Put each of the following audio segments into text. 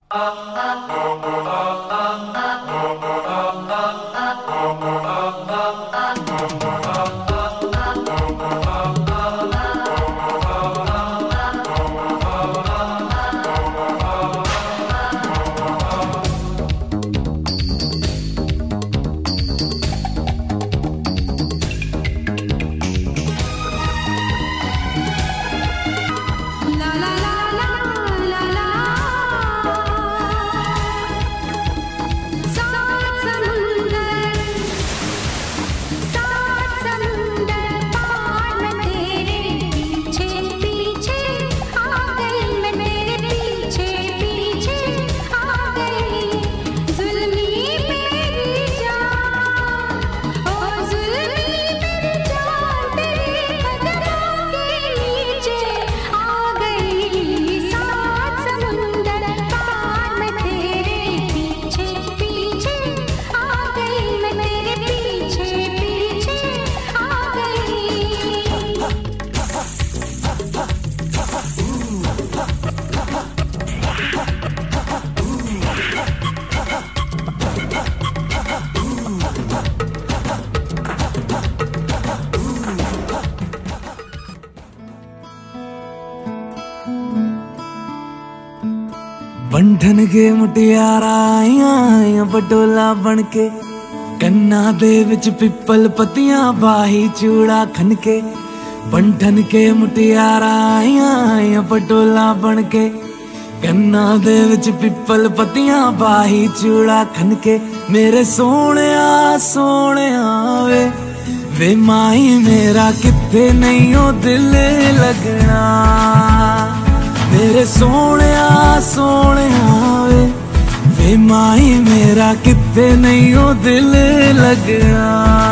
बंधन के मुटियारा आइया पटोला बनके, कन्ना दे विच पिपल पतियां बाही चूड़ा खनके। बंधन के मुटियारा आइया पटोला बनके, कन्ना दे विच पिपल पतियां बाही चूड़ा खनके। मेरे सोने वे माही मेरा किथे नहीं ओ दिल लगना। मेरे सोने वे माही मेरा किथे नहीं ओ दिल लगना।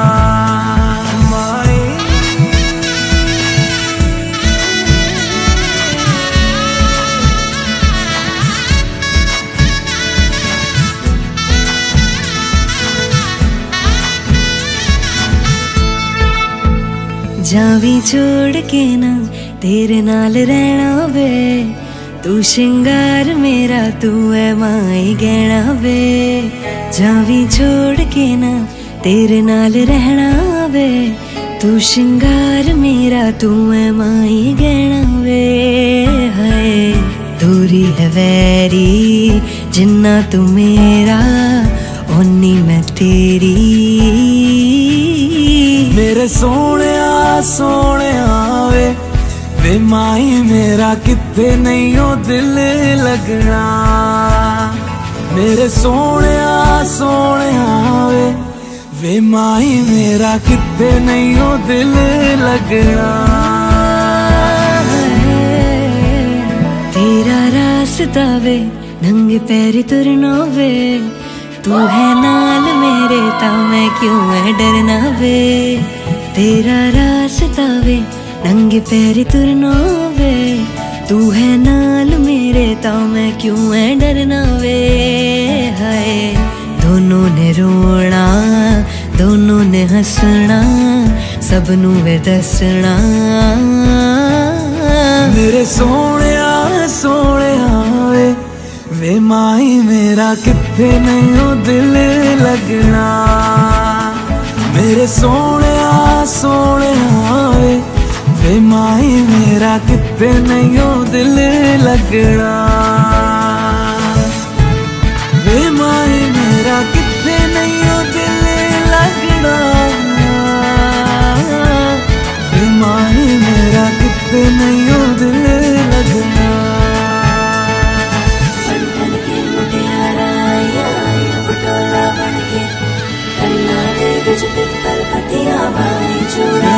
जावी छोड़ के ना तेरे नाल रहना वे, तू श्रृंगार मेरा तू है माई गहना वे। जावी छोड़ के ना तेरे नाल रहना वे, तू श्रृंगार मेरा तू है माई गहना वे। हाय दूरी है वैरी जिन्ना तू मेरा, ओनी मैं तेरी। मेरे सोने वे माही मेरा किथे नहीं ओ दिल लगना। मेरे सोने वे माही मेरा किथे नहीं ओ दिल लगना। तेरा रास्ता वे नंगे पैर तुरना वे, तू है नाल मेरे ता मैं क्यों है डरना वे। तेरा रास्ता वे नंगे पैर तुरना वे, तू है नाल मेरे ता मैं क्यों है डरना वे। हाय दोनों ने रोना दोनों ने हंसना, सबनू वे दसना। मेरे सोने वे माही मेरा किथे नहीं ओ दिल लगना। मेरे सोने वे माही मेरा किथे नहीं ओ दिल लगना। वे माही मेरा किथे नहीं ओ दिल लगना। वे माही मेरा किथे नहीं ओ दिल लगना। पिपल पतियां बाही चूड़ा